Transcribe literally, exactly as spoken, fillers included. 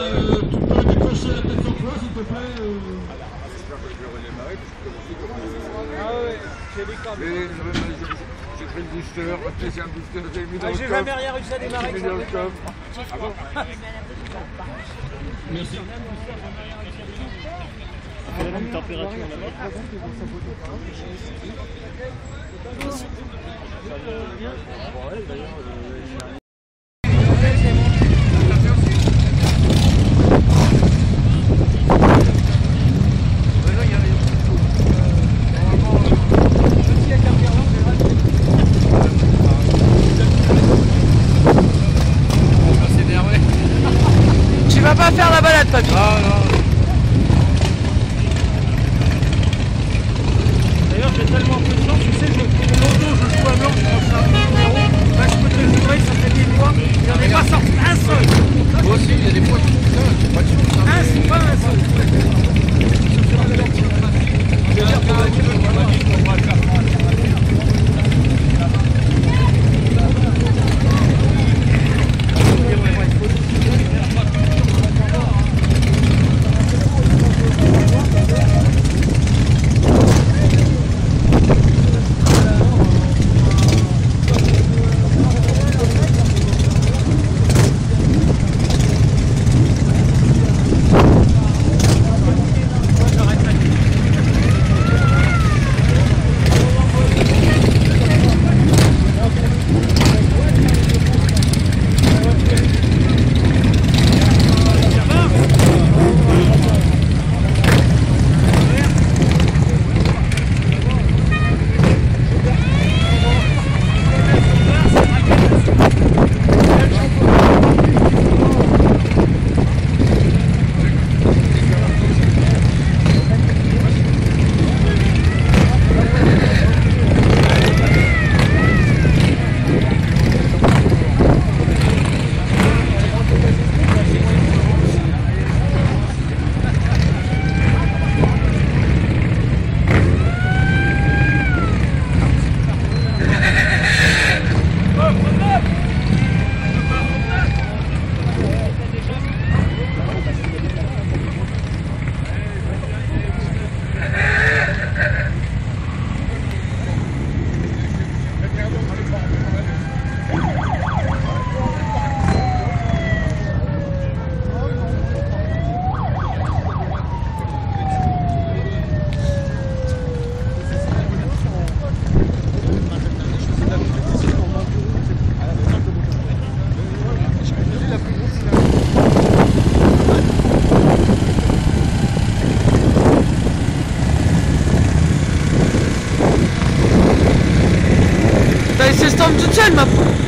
euh, tu peux décrocher la tête en place, s'il te plaît euh... J'espère que je vais redémarrer, parce que comme comme... Ah ouais, j'ai des câbles. J'ai pris le booster, c'est un booster, j'ai mis dans Ah, le j'ai coffre. jamais rien réussi à démarrer. J'ai mis dans le coffre. Ah bon? Merci. C'est la même température là-bas. Tu vas pas faire la balade, papy. Non, non. D'ailleurs, j'ai tellement peu de temps, tu sais, je l'auto, je joue à blanc, je pense à un numéro. Là, je peux te le jurer, ça fait des mois, il n'y en est pas sorti un seul. Moi aussi, il y a des fois qui font ça, c'est pas de chance. Un, c'est pas un seul. Bah, il s'estompe toute seule, ma poule.